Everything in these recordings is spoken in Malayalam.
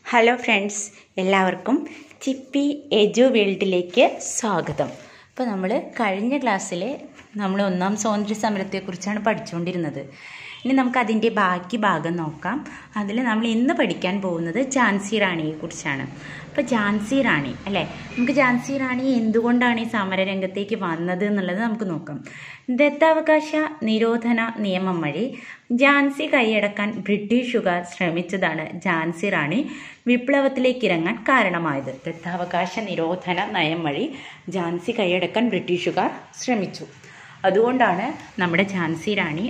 ഹലോ ഫ്രണ്ട്സ്, എല്ലാവർക്കും ചിപ്പി എജു വേൾഡിലേക്ക് സ്വാഗതം. അപ്പോൾ നമ്മൾ കഴിഞ്ഞ ക്ലാസ്സിൽ ഒന്നാം സ്വാതന്ത്ര്യ സമരത്തെക്കുറിച്ചാണ് പഠിച്ചുകൊണ്ടിരുന്നത്. ഇനി നമുക്കതിൻ്റെ ബാക്കി ഭാഗം നോക്കാം. അതിൽ നമ്മൾ ഇന്ന് പഠിക്കാൻ പോകുന്നത് ഝാൻസി റാണിയെക്കുറിച്ചാണ്. അപ്പോൾ ഝാൻസി റാണി അല്ലേ, നമുക്ക് ഝാൻസി റാണി എന്തുകൊണ്ടാണ് ഈ സമരരംഗത്തേക്ക് വന്നത് എന്നുള്ളത് നമുക്ക് നോക്കാം. ദത്താവകാശ നിരോധന നിയമം വഴി ഝാൻസി കൈയടക്കാൻ ബ്രിട്ടീഷുകാർ ശ്രമിച്ചതാണ് ഝാൻസി റാണി വിപ്ലവത്തിലേക്ക് ഇറങ്ങാൻ കാരണമായത്. ദത്താവകാശ നിരോധന നയം വഴി ഝാൻസി കൈയടക്കാൻ ബ്രിട്ടീഷുകാർ ശ്രമിച്ചു. അതുകൊണ്ടാണ് നമ്മുടെ ഝാൻസി റാണി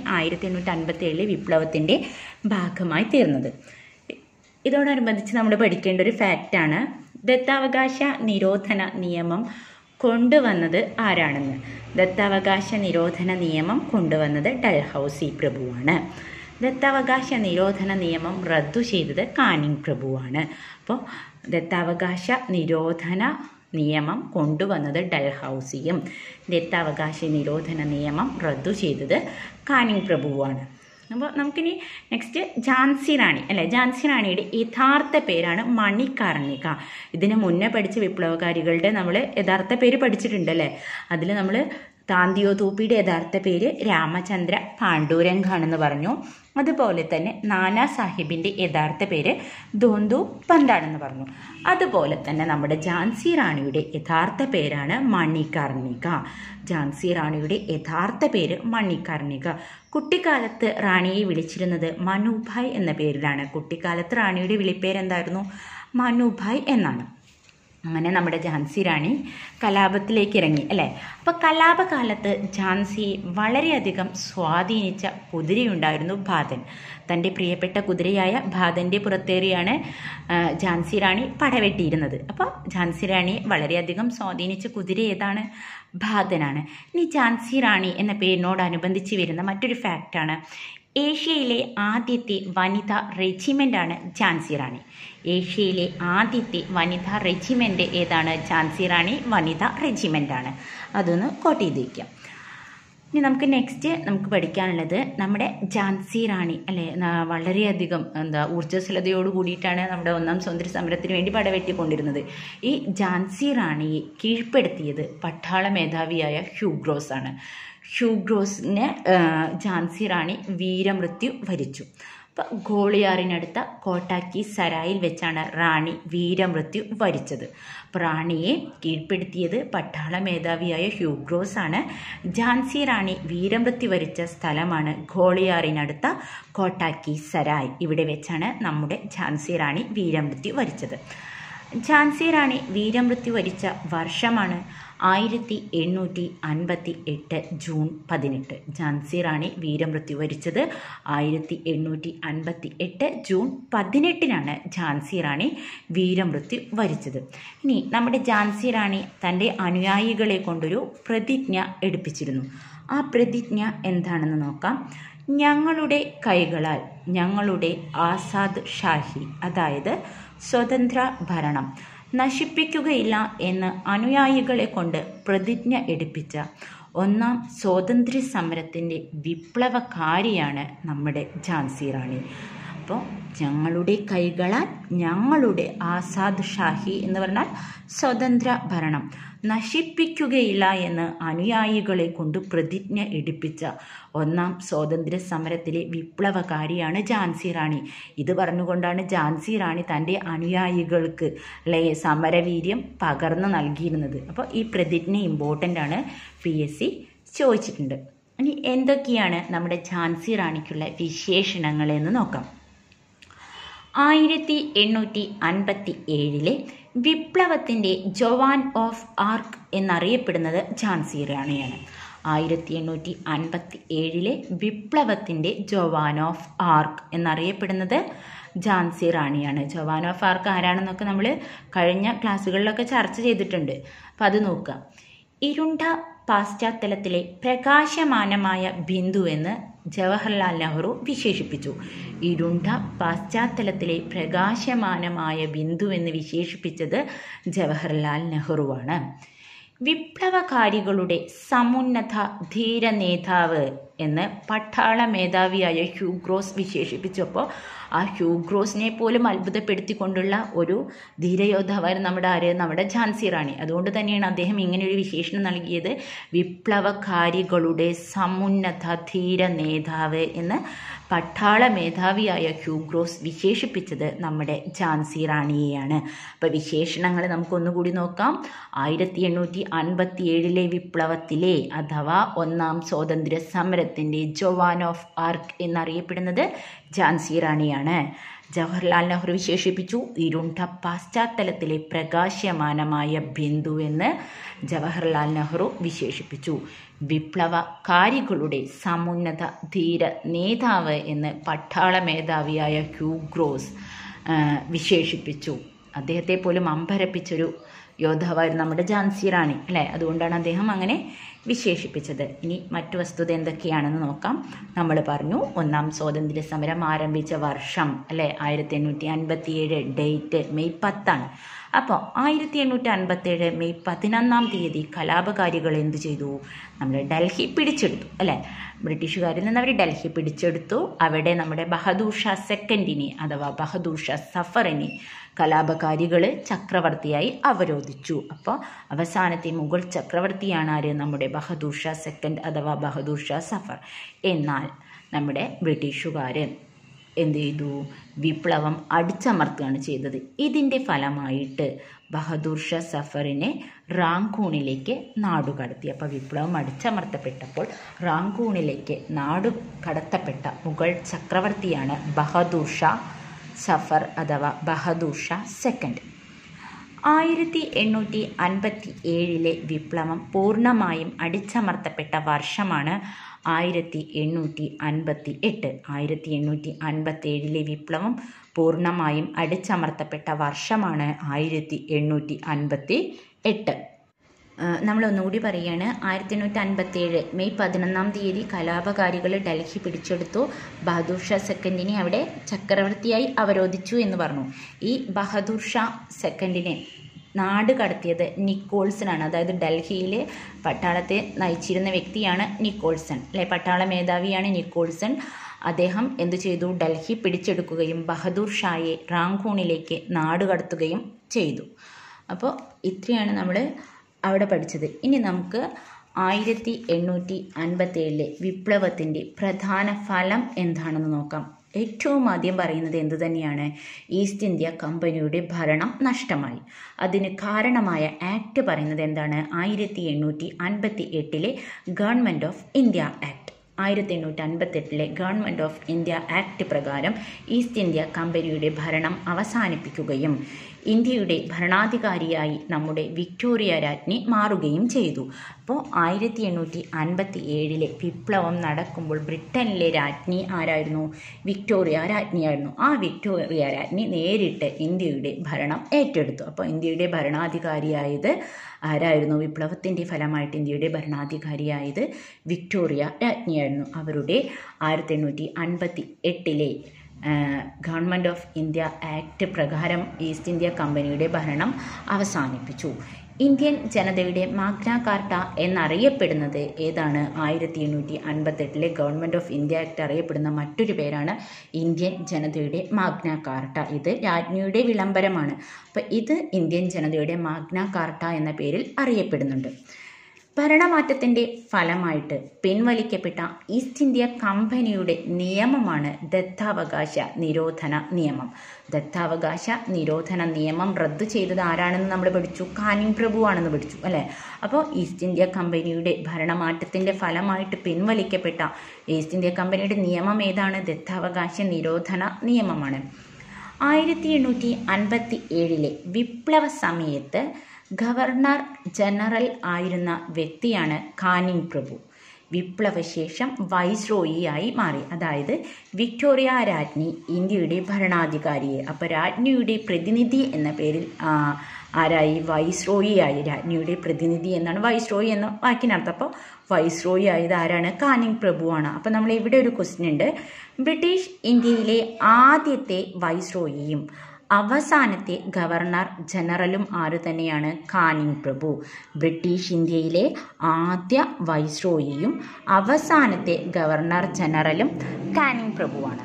1857 വിപ്ലവത്തിൻ്റെ ഭാഗമായി തീർന്നത്. ഇതോടനുബന്ധിച്ച് നമ്മൾ പഠിക്കേണ്ട ഒരു ഫാക്റ്റാണ് ദത്താവകാശ നിരോധന നിയമം കൊണ്ടുവന്നത് ആരാണെന്ന്. ദത്താവകാശ നിരോധന നിയമം കൊണ്ടുവന്നത് ഡൽഹൌസി പ്രഭുവാണ്. ദത്താവകാശ നിരോധന നിയമം റദ്ദു ചെയ്തത് കാനിങ് പ്രഭുവാണ്. അപ്പോൾ ദത്താവകാശ നിരോധന നിയമം കൊണ്ടുവന്നത് ഡൽഹൌസിയും ദത്താവകാശ നിരോധന നിയമം റദ്ദു ചെയ്തത് കാനിങ് പ്രഭുവാണ്. അപ്പോൾ നമുക്കിനി നെക്സ്റ്റ് ഝാൻസി റാണി അല്ലേ, ഝാൻസി റാണിയുടെ യഥാർത്ഥ പേരാണ് മണികർണിക. ഇതിന് മുന്നേ പഠിച്ച വിപ്ലവകാരികളുടെ നമ്മൾ യഥാർത്ഥ പേര് പഠിച്ചിട്ടുണ്ടല്ലേ. അതിൽ നമ്മൾ താന്തിയോ തൂപ്പിയുടെ യഥാർത്ഥ പേര് രാമചന്ദ്ര പാണ്ഡുരംഗാണെന്ന് പറഞ്ഞു. അതുപോലെ തന്നെ നാനാ സാഹിബിൻ്റെ യഥാർത്ഥ പേര് ധോന്തു പന്താണെന്ന് പറഞ്ഞു. അതുപോലെ തന്നെ നമ്മുടെ ഝാൻസി റാണിയുടെ യഥാർത്ഥ പേരാണ് മണികർണിക. ഝാൻസി റാണിയുടെ യഥാർത്ഥ പേര് മണികർണിക. കുട്ടിക്കാലത്ത് റാണിയെ വിളിച്ചിരുന്നത് മനുഭായ് എന്ന പേരിലാണ്. കുട്ടിക്കാലത്ത് റാണിയുടെ വിളിപ്പേരെന്തായിരുന്നു? മനുഭായ് എന്നാണ്. അങ്ങനെ നമ്മുടെ ഝാൻസി റാണി കലാപത്തിലേക്ക് ഇറങ്ങി അല്ലേ. അപ്പോൾ കലാപകാലത്ത് ഝാൻസിയെ വളരെയധികം സ്വാധീനിച്ച കുതിരയുണ്ടായിരുന്നു ഭാതൻ. തൻ്റെ പ്രിയപ്പെട്ട കുതിരയായ ഭാതൻ്റെ പുറത്തേറിയാണ് ഝാൻസി റാണി പടവെട്ടിയിരുന്നത്. അപ്പോൾ ഝാൻസി റാണിയെ വളരെയധികം സ്വാധീനിച്ച കുതിര ഏതാണ്? ഭാതനാണ്. ഇനി ഝാൻസി റാണി എന്ന പേരിനോടനുബന്ധിച്ച് വരുന്ന മറ്റൊരു ഫാക്റ്റാണ് ഏഷ്യയിലെ ആദ്യത്തെ വനിതാ റെജിമെൻ്റാണ് ഝാൻസി റാണി. ഏഷ്യയിലെ ആദ്യത്തെ വനിതാ റെജിമെൻ്റ് ഏതാണ്? ഝാൻസി റാണി വനിതാ റെജിമെൻ്റാണ്. അതൊന്ന് കോട്ട് ചെയ്ത് വയ്ക്കാം. ഇനി നമുക്ക് പഠിക്കാനുള്ളത് നമ്മുടെ ഝാൻസി റാണി അല്ലേ, വളരെയധികം ഊർജ്ജസ്വലതയോട് കൂടിയിട്ടാണ് നമ്മുടെ ഒന്നാം സ്വാതന്ത്ര്യ സമരത്തിന് വേണ്ടി പടവെട്ടിക്കൊണ്ടിരുന്നത്. ഈ ഝാൻസി റാണിയെ കീഴ്പ്പെടുത്തിയത് പട്ടാള മേധാവിയായ ഹ്യൂഗ്രോസ് ആണ്. ഹ്യൂഗ്രോസിന് ഝാൻസി റാണി വീരമൃത്യു വരിച്ചു. അപ്പോൾ ഗോളിയാറിനടുത്ത കോട്ടാക്കി സരായിൽ വെച്ചാണ് റാണി വീരമൃത്യു വരിച്ചത്. അപ്പോൾ റാണിയെ കീഴ്പ്പെടുത്തിയത് പട്ടാള മേധാവിയായ ഹ്യൂഗ്രോസ് ആണ്. ഝാൻസി റാണി വീരമൃത്യു വരിച്ച സ്ഥലമാണ് ഗോളിയാറിനടുത്ത കോട്ടാക്കി സരായ്. ഇവിടെ വെച്ചാണ് നമ്മുടെ ഝാൻസി റാണി വീരമൃത്യു വരിച്ചത്. ഝാൻസി റാണി വീരമൃത്യു വരിച്ച വർഷമാണ് 1858 ജൂൺ 18. ഝാൻസി റാണി വീരമൃത്യു വരിച്ചത് 1858 ജൂൺ 18 ഝാൻസി റാണി വീരമൃത്യു വരിച്ചത്. ഇനി നമ്മുടെ ഝാൻസി റാണി തൻ്റെ അനുയായികളെ കൊണ്ടൊരു പ്രതിജ്ഞ എടുപ്പിച്ചിരുന്നു. ആ പ്രതിജ്ഞ എന്താണെന്ന് നോക്കാം. ഞങ്ങളുടെ കൈകളാൽ ഞങ്ങളുടെ ആസാദ് ഷാഹി, അതായത് സ്വതന്ത്ര ഭരണം നശിപ്പിക്കുകയില്ല എന്ന് അനുയായികളെ കൊണ്ട് പ്രതിജ്ഞ എടുപ്പിച്ച ഒന്നാം സ്വാതന്ത്ര്യ സമരത്തിൻ്റെ വിപ്ലവകാരിയാണ് നമ്മുടെ ഝാൻസി റാണി. അപ്പോൾ ഞങ്ങളുടെ കൈകളാൽ ഞങ്ങളുടെ ആസാദ് ഷാഹി എന്ന് പറഞ്ഞാൽ സ്വതന്ത്ര ഭരണം നശിപ്പിക്കുകയില്ല എന്ന് അനുയായികളെ കൊണ്ട് പ്രതിജ്ഞ എടുപ്പിച്ച ഒന്നാം സ്വാതന്ത്ര്യ സമരത്തിലെ വിപ്ലവകാരിയാണ് ഝാൻസി റാണി. ഇത് പറഞ്ഞുകൊണ്ടാണ് ഝാൻസി റാണി തൻ്റെ അനുയായികൾക്ക് സമരവീര്യം പകർന്നു നൽകിയിരുന്നത്. അപ്പോൾ ഈ പ്രതിജ്ഞ ഇമ്പോർട്ടൻ്റ് ആണ്, PSC ചോദിച്ചിട്ടുണ്ട്. ഇനി എന്തൊക്കെയാണ് നമ്മുടെ ഝാൻസി റാണിക്കുള്ള വിശേഷണങ്ങൾ എന്ന് നോക്കാം. 1857 വിപ്ലവത്തിൻ്റെ ജവാൻ ഓഫ് ആർക്ക് എന്നറിയപ്പെടുന്നത് ഝാൻസി റാണിയാണ്. 1857 വിപ്ലവത്തിൻ്റെ ജവാൻ ഓഫ് ആർക്ക് എന്നറിയപ്പെടുന്നത് ഝാൻസി റാണിയാണ്. ജവാൻ ഓഫ് ആർക്ക് ആരാണെന്നൊക്കെ നമ്മൾ കഴിഞ്ഞ ക്ലാസ്സുകളിലൊക്കെ ചർച്ച ചെയ്തിട്ടുണ്ട്. അപ്പോൾ അത് നോക്കുക. ഇരുണ്ട പാശ്ചാത്തലത്തിലെ പ്രകാശമാനമായ ബിന്ദു എന്ന് ജവഹർലാൽ നെഹ്റു വിശേഷിപ്പിച്ചു. ഇരുണ്ട പാശ്ചാത്തലത്തിലെ പ്രകാശമാനമായ ബിന്ദു എന്ന് വിശേഷിപ്പിച്ചത് ജവഹർലാൽ നെഹ്റുവാണ്. വിപ്ലവകാരികളുടെ സമുന്നത ധീര നേതാവ് എന്ന് പട്ടാള മേധാവിയായ ഹ്യൂഗ്രോസ് വിശേഷിപ്പിച്ചപ്പോൾ ആ ഹ്യൂഗ്രോസിനെ പോലും അത്ഭുതപ്പെടുത്തിക്കൊണ്ടുള്ള ഒരു ധീരയോദ്ധാവായിരുന്നു നമ്മുടെ ഝാൻസി റാണി. അതുകൊണ്ട് തന്നെയാണ് അദ്ദേഹം ഇങ്ങനെയൊരു വിശേഷണം നൽകിയത്, വിപ്ലവകാരികളുടെ സമുന്നത ധീര നേതാവ് എന്ന് പട്ടാള മേധാവിയായ ഹ്യൂഗ്രോസ് വിശേഷിപ്പിച്ചത് നമ്മുടെ ഝാൻസി റാണിയെയാണ്. അപ്പോൾ വിശേഷണങ്ങൾ നമുക്കൊന്നുകൂടി നോക്കാം. 1857 വിപ്ലവത്തിലെ അഥവാ ഒന്നാം സ്വാതന്ത്ര്യ സമരത്തിൻ്റെ ജോവാൻ ഓഫ് ആർക്ക് എന്നറിയപ്പെടുന്നത് ഝാൻസി റാണിയാണ്. ജവഹർലാൽ നെഹ്റു വിശേഷിപ്പിച്ചു ഇരുണ്ട പശ്ചാത്തലത്തിലെ പ്രകാശമാനമായ ബിന്ദു എന്ന് ജവഹർലാൽ നെഹ്റു വിശേഷിപ്പിച്ചു. വിപ്ലവകാരികളുടെ സമുന്നത ധീര നേതാവ് എന്ന് പട്ടാള മേധാവിയായ ഹ്യൂഗ്രോസ് വിശേഷിപ്പിച്ചു. അദ്ദേഹത്തെ പോലും അമ്പരപ്പിച്ചൊരു യോദ്ധാവായിരുന്നു നമ്മുടെ ഝാൻസി റാണി അല്ലേ. അതുകൊണ്ടാണ് അദ്ദേഹം അങ്ങനെ വിശേഷിപ്പിച്ചത്. ഇനി മറ്റു വസ്തുത എന്തൊക്കെയാണെന്ന് നോക്കാം. നമ്മൾ പറഞ്ഞു ഒന്നാം സ്വാതന്ത്ര്യ സമരം ആരംഭിച്ച വർഷം അല്ലേ 1857, ഡേറ്റ് മെയ് 10. അപ്പോൾ 1857 മെയ് 11 കലാപകാരികൾ എന്ത് ചെയ്തു? നമ്മൾ ഡൽഹി പിടിച്ചെടുത്തു അല്ലേ. ബ്രിട്ടീഷുകാരിൽ നിന്ന് അവർ ഡൽഹി പിടിച്ചെടുത്തു. അവിടെ നമ്മുടെ ബഹദൂർ ഷാ സെക്കൻഡിനെ അഥവാ ബഹദൂർ ഷാ സഫറിനെ കലാപകാരികൾ ചക്രവർത്തിയായി അവരോധിച്ചു. അപ്പോൾ അവസാനത്തെ മുഗൾ ചക്രവർത്തിയാണ് ആര്? നമ്മുടെ ബഹദൂർ ഷാ സെക്കൻഡ് അഥവാ ബഹദൂർ ഷാ സഫർ. എന്നാൽ നമ്മുടെ ബ്രിട്ടീഷുകാർ എന്ത് ചെയ്തു? വിപ്ലവം അടിച്ചമർത്തുകയാണ് ചെയ്തത്. ഇതിൻ്റെ ഫലമായിട്ട് ബഹദൂർ ഷാ സഫറിനെ റാങ്കൂണിലേക്ക് നാടുകടത്തി. അപ്പോൾ വിപ്ലവം അടിച്ചമർത്തപ്പെട്ടപ്പോൾ റാങ്കൂണിലേക്ക് നാടുകടത്തപ്പെട്ട മുഗൾ ചക്രവർത്തിയാണ് ബഹദൂർ ഷാ സഫർ അഥവാ ബഹദൂർ ഷാ സെക്കൻഡ്. 1857 വിപ്ലവം പൂർണ്ണമായും അടിച്ചമർത്തപ്പെട്ട വർഷമാണ് 1858. 1857 വിപ്ലവം പൂർണ്ണമായും അടിച്ചമർത്തപ്പെട്ട വർഷമാണ് 1858. നമ്മളൊന്നുകൂടി പറയുകയാണ്. 1857 മെയ് 11 കലാപകാരികൾ ഡൽഹി പിടിച്ചെടുത്തു. ബഹദൂർ ഷാ സെക്കൻഡിനെ അവിടെ ചക്രവർത്തിയായി അവരോധിച്ചു എന്ന് പറഞ്ഞു. ഈ ബഹദൂർ ഷാ സെക്കൻഡിനെ നാട് കടത്തിയത് നിക്കോൾസനാണ്. അതായത് ഡൽഹിയിലെ പട്ടാളത്തെ നയിച്ചിരുന്ന വ്യക്തിയാണ് നിക്കോൾസൺ അല്ലെ. പട്ടാള മേധാവിയാണ് നിക്കോൾസൺ. അദ്ദേഹം എന്തു ചെയ്തു? ഡൽഹി പിടിച്ചെടുക്കുകയും ബഹദൂർ ഷായെ റാങ്കൂണിലേക്ക് നാട് കടത്തുകയും ചെയ്തു. അപ്പോൾ ഇത്രയാണ് നമ്മൾ അവിടെ പഠിച്ചത്. ഇനി നമുക്ക് 1857 വിപ്ലവത്തിൻ്റെ പ്രധാന ഫലം എന്താണെന്ന് നോക്കാം. ഏറ്റവും ആദ്യം പറയുന്നത് എന്തു തന്നെയാണ്? ഈസ്റ്റ് ഇന്ത്യ കമ്പനിയുടെ ഭരണം നഷ്ടമായി. അതിന് കാരണമായ ആക്ട് പറയുന്നത് എന്താണ്? 1858 government of India act. 1858 government of India act പ്രകാരം ഈസ്റ്റ് ഇന്ത്യ കമ്പനിയുടെ ഭരണം അവസാനിപ്പിക്കുകയും ഇന്ത്യയുടെ ഭരണാധികാരിയായി നമ്മുടെ വിക്ടോറിയ രാജ്ഞി മാറുകയും ചെയ്തു. അപ്പോൾ 1857 വിപ്ലവം നടക്കുമ്പോൾ ബ്രിട്ടനിലെ രാജ്ഞി ആരായിരുന്നു? വിക്ടോറിയ രാജ്ഞിയായിരുന്നു. ആ വിക്ടോറിയ രാജ്ഞി നേരിട്ട് ഇന്ത്യയുടെ ഭരണം ഏറ്റെടുത്തു. അപ്പോൾ ഇന്ത്യയുടെ ഭരണാധികാരിയായത് ആരായിരുന്നു? വിപ്ലവത്തിൻ്റെ ഫലമായിട്ട് ഇന്ത്യയുടെ ഭരണാധികാരിയായത് വിക്ടോറിയ രാജ്ഞിയായിരുന്നു. അവരുടെ 1858 ഗവൺമെൻറ് ഓഫ് ഇന്ത്യ ആക്ട് പ്രകാരം ഈസ്റ്റ് ഇന്ത്യ കമ്പനിയുടെ ഭരണം അവസാനിപ്പിച്ചു. ഇന്ത്യൻ ജനതയുടെ മാഗ്ന കാർട്ട എന്നറിയപ്പെടുന്നത് ഏതാണ്? 1858 ഗവൺമെൻറ് ഓഫ് ഇന്ത്യ ആക്ട് അറിയപ്പെടുന്ന മറ്റൊരു പേരാണ് ഇന്ത്യൻ ജനതയുടെ മാഗ്ന കാർട്ട. ഇത് രാജ്ഞിയുടെ വിളംബരമാണ്. അപ്പോൾ ഇത് ഇന്ത്യൻ ജനതയുടെ മാഗ്ന കാർട്ട എന്ന പേരിൽ അറിയപ്പെടുന്നുണ്ട്. ഭരണമാറ്റത്തിൻ്റെ ഫലമായിട്ട് പിൻവലിക്കപ്പെട്ട ഈസ്റ്റ് ഇന്ത്യ കമ്പനിയുടെ നിയമമാണ് ദത്താവകാശ നിരോധന നിയമം. ദത്താവകാശ നിരോധന നിയമം റദ്ദു ചെയ്തത് ആരാണെന്ന് നമ്മൾ പഠിച്ചു? കാനിങ് പ്രഭുവാണെന്ന് പഠിച്ചു അല്ലേ. അപ്പോൾ ഈസ്റ്റ് ഇന്ത്യ കമ്പനിയുടെ ഭരണമാറ്റത്തിൻ്റെ ഫലമായിട്ട് പിൻവലിക്കപ്പെട്ട ഈസ്റ്റ് ഇന്ത്യ കമ്പനിയുടെ നിയമം ഏതാണ്? ദത്താവകാശ നിരോധന നിയമമാണ്. 1857 വിപ്ലവ സമയത്ത് ഗവർണർ ജനറൽ ആയിരുന്ന വ്യക്തിയാണ് കാനിങ് പ്രഭു. വിപ്ലവശേഷം വൈസ്രോയിയായി മാറി. അതായത് വിക്ടോറിയ രാജ്ഞി ഇന്ത്യയുടെ ഭരണാധികാരിയെ. അപ്പോൾ രാജ്ഞിയുടെ പ്രതിനിധി എന്ന പേരിൽ ആരായി? വൈസ്രോയി ആയി. രാജ്ഞിയുടെ പ്രതിനിധി എന്നാണ് വൈസ്രോയി എന്ന വാക്കിനർത്ഥം. അപ്പോൾ വൈസ്രോയി ആയത് ആരാണ്? കാനിങ് പ്രഭുവാണ്. അപ്പോൾ നമ്മൾ ഇവിടെ ഒരു ക്വസ്റ്റ്യൻ ഉണ്ട്. ബ്രിട്ടീഷ് ഇന്ത്യയിലെ ആദ്യത്തെ വൈസ്രോയിയും അവസാനത്തെ ഗവർണർ ജനറലും ആര് തന്നെയാണ്? കാനിങ് പ്രഭു. ബ്രിട്ടീഷ് ഇന്ത്യയിലെ ആദ്യ വൈസ്രോയിയും അവസാനത്തെ ഗവർണർ ജനറലും കാനിങ് പ്രഭുവാണ്.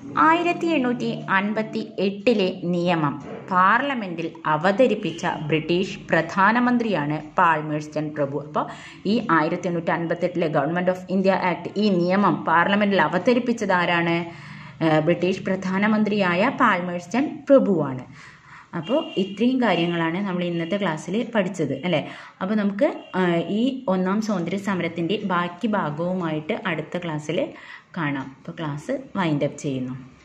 1858 നിയമം പാർലമെന്റിൽ അവതരിപ്പിച്ച ബ്രിട്ടീഷ് പ്രധാനമന്ത്രിയാണ് പാൽമേഴ്സ്റ്റൺ പ്രഭു. അപ്പോൾ ഈ 1858 ഗവൺമെന്റ് ഓഫ് ഇന്ത്യ ആക്ട്, ഈ നിയമം പാർലമെന്റിൽ അവതരിപ്പിച്ചത് ആരാണ്? ബ്രിട്ടീഷ് പ്രധാനമന്ത്രിയായ പാൽമേഴ്സ്റ്റൺ പ്രഭുവാണ്. അപ്പോൾ ഇത്രയും കാര്യങ്ങളാണ് നമ്മൾ ഇന്നത്തെ ക്ലാസ്സിൽ പഠിച്ചത് അല്ലേ. അപ്പോൾ നമുക്ക് ഈ ഒന്നാം സ്വാതന്ത്ര്യ സമരത്തിൻ്റെ ബാക്കി ഭാഗവുമായിട്ട് അടുത്ത ക്ലാസ്സിൽ കാണാം. അപ്പോൾ ക്ലാസ് വൈൻഡപ്പ് ചെയ്യുന്നു.